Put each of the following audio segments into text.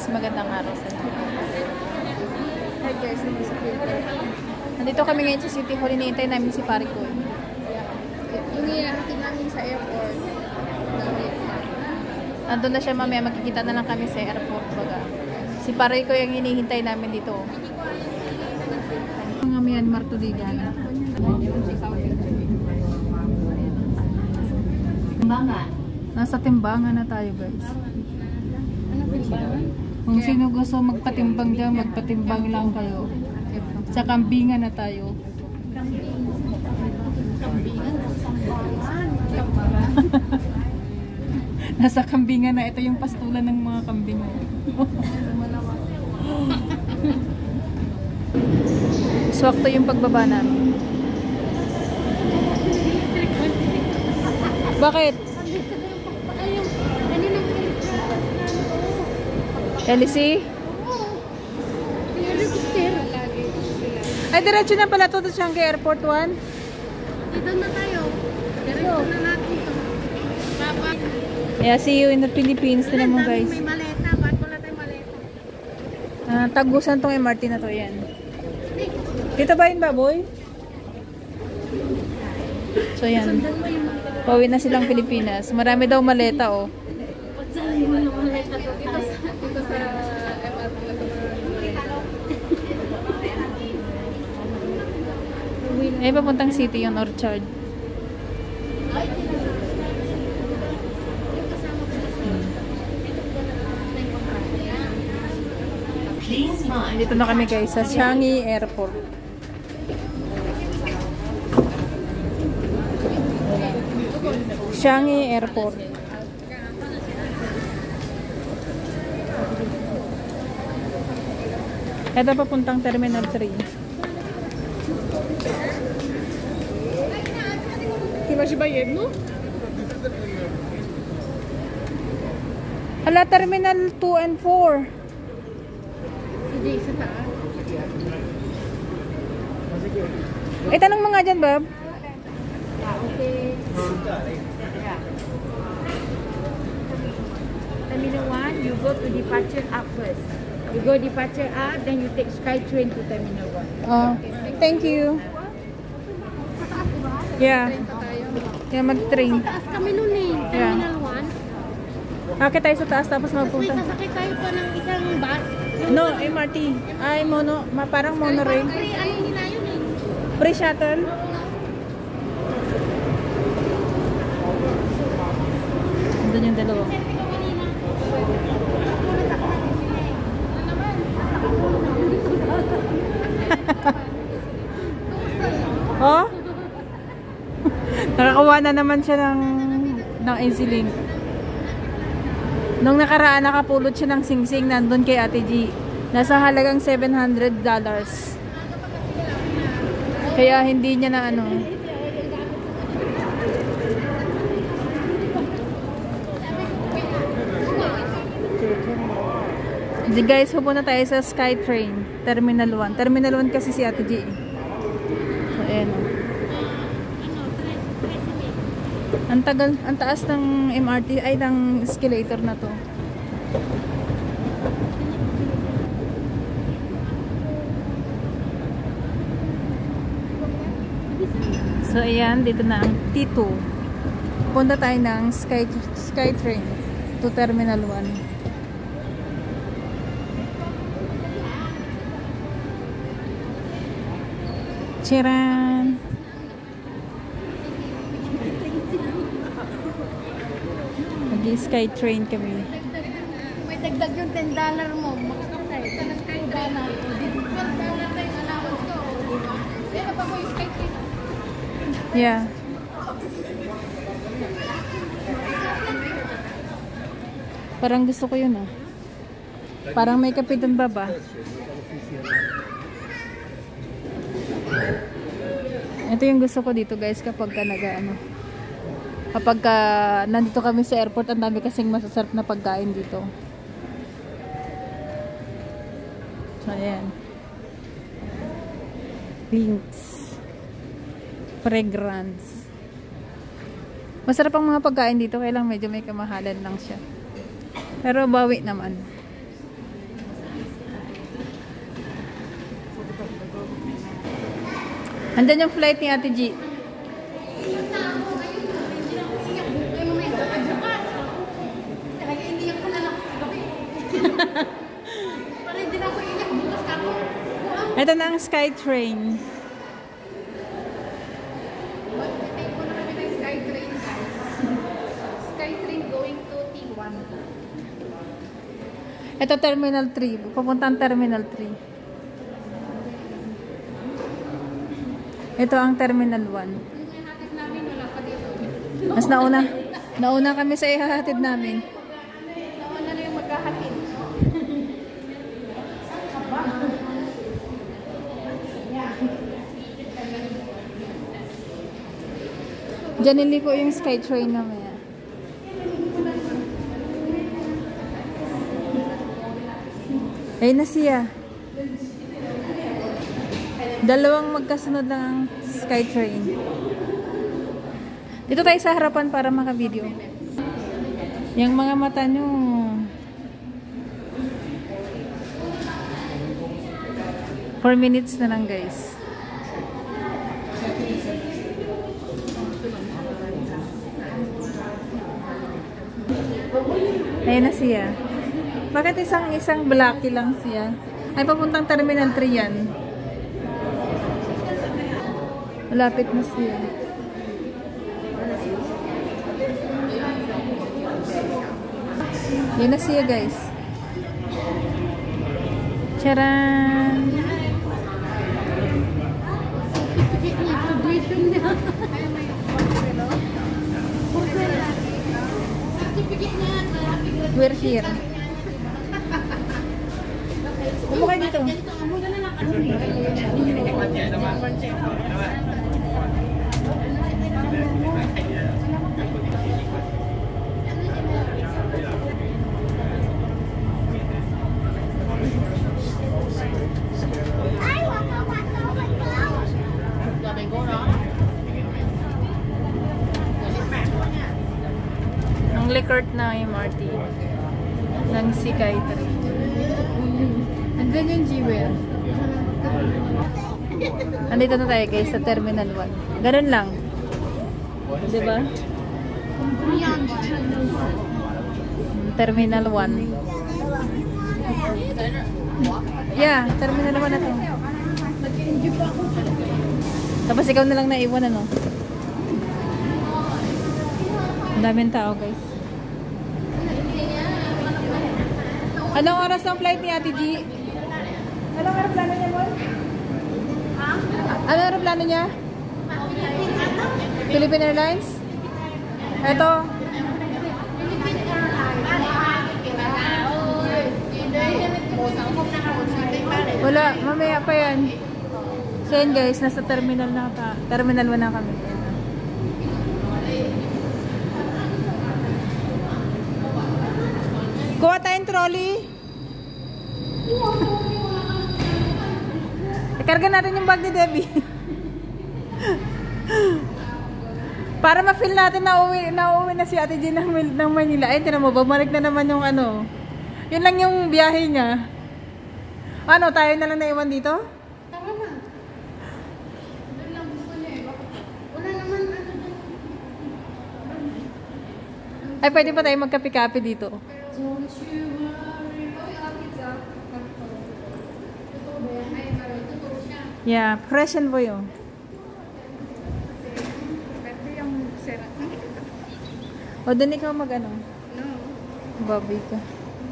magandang araw sa inyo. Hi guys, nandito kami ngayon sa City Hall. Iniintay namin si pare ko. Yung iarating namin sa airport. Nandun na siya mamaya, magkikita na lang kami sa airport. Baga. Si pare ko yung hinihintay namin dito. Mga Myanmar to Ligana. Timbangan. Nasa timbangan na tayo guys. Ano timbangan? Kung sino gusto magpatimbang dyan, magpatimbang lang kayo. Sa kambingan na tayo. Nasa kambingan na. Ito yung pastulan ng mga kambingan. Swakto yung pagbaba namin. Bakit? Elsie? Ay, diretso na pala ito sa Changi Airport 1. Dito na tayo. Diretso na natin ito. Yeah, see you in the Philippines na naman guys. May maleta. Ba't wala tayong maleta? Tagusan tong MRT na to yan. Dito ba yun, baboy? So yan. Pauwi na silang Pilipinas. Marami daw maleta oh. Pagsahin mo yung maleta to. Dito sa MRT. Ay, papuntang city yung Orchard. Dito na kami guys sa Changi Airport. Changi Airport. Ito papuntang Terminal 3. Hala, Terminal 2 and 4. Sige, isa taas. Tanong mga dyan, Bob. Okay. Terminal 1, you go to departure up first. You go departure up, then you take SkyTrain to Terminal 1. Oh, thank you. Yeah. Yeah, mag-train. Taas kami nun eh. Terminal 1. Akit tayo sa taas tapos Tapos may magpunta. sasakit tayo pa ng isang bus. No, MRT. Ay, parang monorail. Free, ano nila yun eh. Free shuttle. Doon yung dalawa. Oh? Nakakuha na naman siya ng insulin. Nung nakaraan, nakapulot siya ng singsing nandun kay Ate G. Nasa halagang $700. Kaya hindi niya na ano. Di guys, pupunta tayo sa SkyTrain Terminal 1. Terminal 1 kasi si Ate G. So, ayan. Ang tagal, ang taas ng MRT ay ng escalator na to. So ayan, dito na ang T2. Punta tayo ng SkyTrain to Terminal 1. Chiran! Mag-SkyTrain kami. May dagdag yung $10 mo. Makakapay. Talang kayo $10. $12 na yung allowance ko. Pero pa ko yung SkyTrain. Yeah. Parang gusto ko yun ah. Parang may kapitan baba. Ito yung gusto ko dito guys kapag ka kapag nandito kami sa airport, ang dami kasing masasarap na pagkain dito. So ayan. Links. Fragrance. Masarap ang mga pagkain dito, kaya lang medyo may kamahalan lang siya. Pero bawi naman. Andyan yung flight ni Ate G. Ito na ang SkyTrain. SkyTrain, guys. SkyTrain going to T1. Ito Terminal 3. Papuntang Terminal 3. Ito ang Terminal 1. Hatid namin, wala pa dito. Mas nauna kami sa ihahatid namin. Nauna na yung maghahatid. Diyan niliko yung SkyTrain namaya. Ayun na siya. Dalawang magkasunod lang ang SkyTrain. Dito tayo sa harapan para maka-video. Yung mga mata nyo. Four minutes na lang, guys. Ayun na siya. Bakit isang blacky lang siya? Ay, papuntang Terminal 3 yan. Malapit na siya. Yun na siya, guys. Charan! We're here. Upo kayo dito. Ang likert na MRT ng SkyTrain. Andun yung Jewel. Andito na tayo, guys, sa Terminal 1. Ganun lang. Diba? Terminal 1. Yeah, Terminal 1 na to. Tapos ikaw na lang naiwan, ano? Ang daming tao, guys. Anong oras ang flight ni Ate G? Anong aeroplano niya, Boy? Anong aeroplano niya? Philippine Airlines? Ito. Wala, mamaya pa yan. So yun, guys, nasa terminal na Terminal 1 na kami. Kuha tayong trolley. Ikarga natin yung bag ni Debbie. Para ma-feel natin na uwi na si Ate G ng Manila. Ay, tinan mo, bumalik na naman yung ano. Yun lang yung biyahe niya. Ano, tayo na lang naiwan dito? Tama na. Doon lang gusto niya eh. Wala naman ano doon. Ay, pwede pa tayo magkapi-kapi dito. Don't you worry. Oh, yung pizza. Totoo ba yan? Ay, totoo siya. Yeah, fresh and boy, oh. Pero yung sera. O, doon ikaw mag-ano? No. Bobby ka.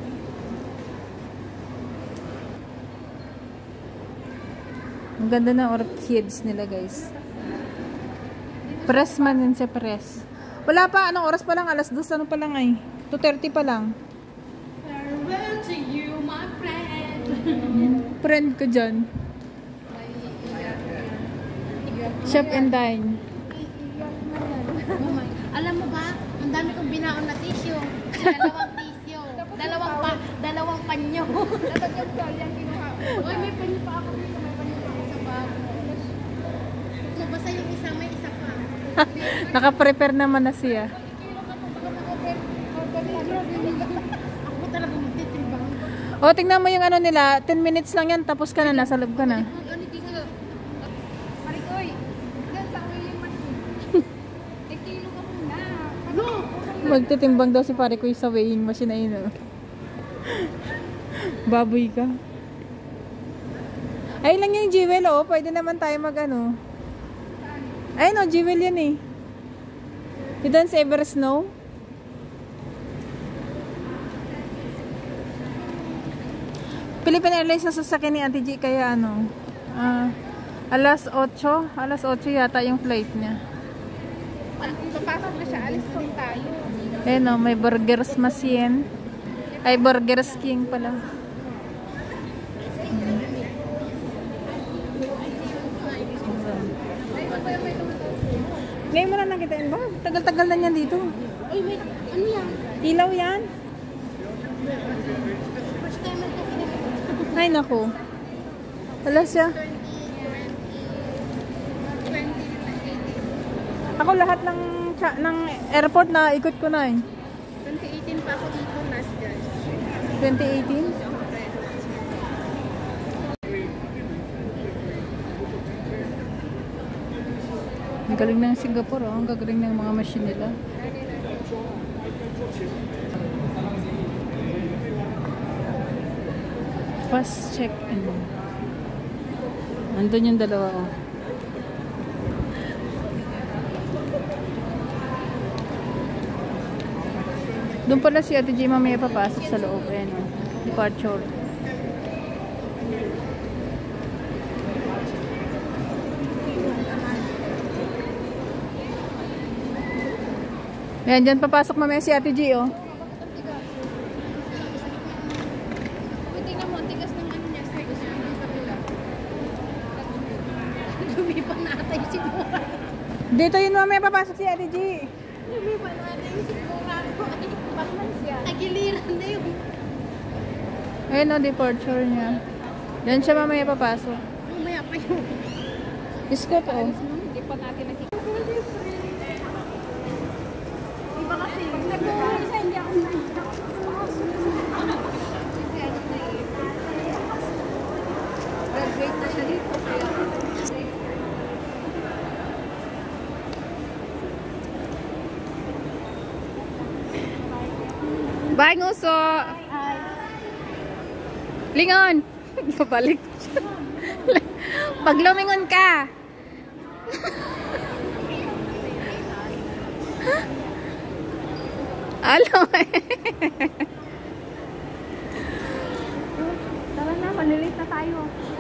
Ang ganda ng orchids nila, guys. Press man yun siya, press. Wala pa, anong oras pa lang? Alas 2, ano pa lang ay? 2:30 pa lang. Farewell to you, my friend. Friend ko dyan. Shop and dine. Alam mo ba, ang dami kong binaon na tissue. Dalawang panyo. Dapat yung tolyang kinuha. Uy, may panyo pa ako dito. May panyo pa ako sa bag. Kung basta yung isa, may isa pa. Naka-prepare naman na siya. Ako talaga magtitimbang. O, tingnan mo yung ano nila. 10 minutes lang yan, tapos ka na, nasa loob ka na. Ano, di nga. Marikoy. Magtitimbang daw si pare ko sa weighing machine na yun. Baboy ka. Ayun lang yung jewel, oh. Pwede naman tayo mag ano. Ayun, oh, jewel yan eh. You don't ever snow? Philippine Airlines na sasakyan ni Ate G, kaya ano. Alas 8 yata yung flight niya. Papasok na siya, alis ko tayo. Ayun, oh, may Burgers Machine. Ay, Burgers King pala. Ngayon mo na nakitain ba? Tagal-tagal na niyan dito. Uy, wait, ano yan? Ilaw yan? First time ito pinag- Ay, naku. Wala siya. Ako lahat ng airport na ikot ko na eh. 2018 pa ako dito, last year. 2018? Ang galing ng Singapore, oh. Ang gagaling ng mga machine nila. Fast check-in. Andun yung dalawa, oh. Doon pala si Ate G mamaya papasok sa loob. Ayan, oh. Departure. Ayan, dyan papasok mamaya si Ate G, oh. Tingnan mo, tigas ng ano niya, sa gusto ng kabila. Lumipan natin yung sigura. Dito yun mamaya papasok si Ate G. Lumipan natin yung sigura ko. Ay, bakman siya. Nagiliran na yung... Ayan, oh, departure niya. Yan siya mamaya papasok. Mamaya pa yung... Iskot, oh. Hindi pa natin nakikita. Iba kasi, pag nag-uulisa, hindi ako nakikita. Graduate na siya dito. Bye, nguso! Lingon! Babalik siya. Pag lumingon ka! Alam eh. Tara na, malilate na tayo.